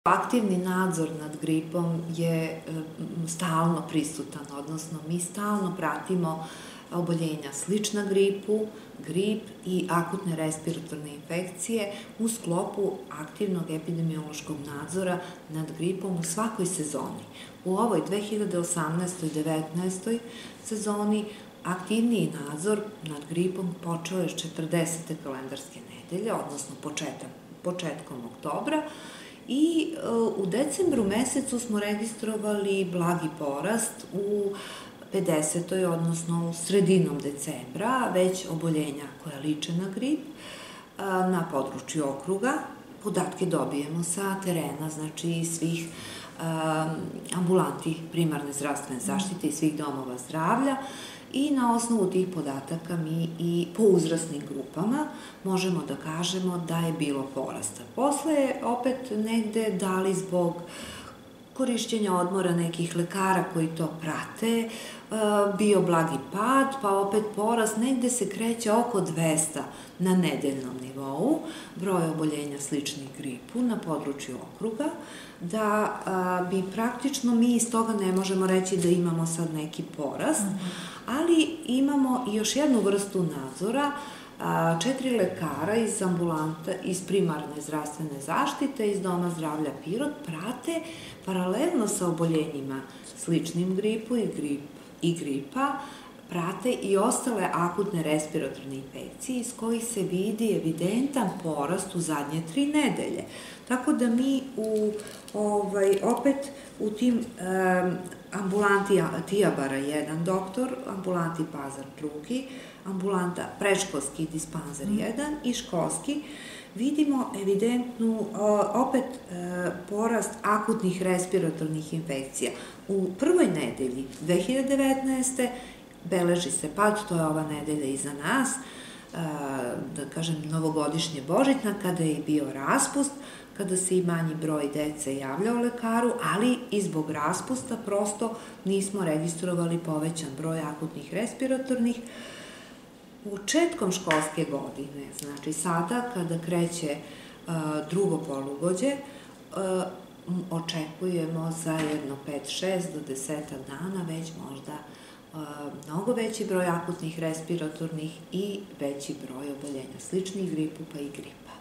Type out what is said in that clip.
Aktivni nadzor nad gripom je stalno prisutan, odnosno mi stalno pratimo oboljenja slična gripu, grip i akutne respiratorne infekcije u sklopu aktivnog epidemiološkog nadzora nad gripom u svakoj sezoni. U ovoj 2018-19. sezoni aktivniji nadzor nad gripom počeo je 40. kalendarske nedelje, odnosno početkom oktobra, i u decembru mesecu smo registrovali blagi porast u 50. odnosno sredinom decembra, već oboljenja koja liče na grip na području okruga. Podatke dobijemo sa terena, znači iz svih ambulanti primarne zdravstvene zaštite i svih domova zdravlja, i na osnovu tih podataka mi i po uzrasnim grupama možemo da kažemo da je bilo porasta. Posle je opet negde, da li zbog korišćenja odmora nekih lekara koji to prate, bio blagi pad, pa opet porast, negde se kreće oko 200 na nedeljnom nivou, broj oboljenja sličnih gripu na području okruga, da bi praktično mi iz toga ne možemo reći da imamo sad neki porast, ali imamo i još jednu vrstu nadzora. 4 lekara iz ambulanta, iz primarne zdravstvene zaštite, iz Doma zdravlja Pirot prate paralelno sa oboljenjima sličnim gripu i gripa, prate i ostale akutne respiratorne infekcije iz kojih se vidi evidentan porast u zadnje 3 nedelje. Tako da mi opet u tim ambulanti Tijabara 1 doktor, ambulanti Pazar 2, ambulanta predškolski dispanzer 1 i školski, vidimo evidentnu opet porast akutnih respiratornih infekcija. U prvoj nedelji 2019. beleži se pad, to je ova nedelja iza nas, da kažem novogodišnje Božićna, kada je bio raspust, kada se i manji broj dece javljao lekaru, ali i zbog raspusta prosto nismo registrovali povećan broj akutnih respiratornih. Početkom školske godine, znači sada kada kreće drugo polugođe, očekujemo za jedno 5-6 do 10 dana već možda mnogo veći broj akutnih respiratornih i veći broj oboljenja sličnih gripu pa i gripa.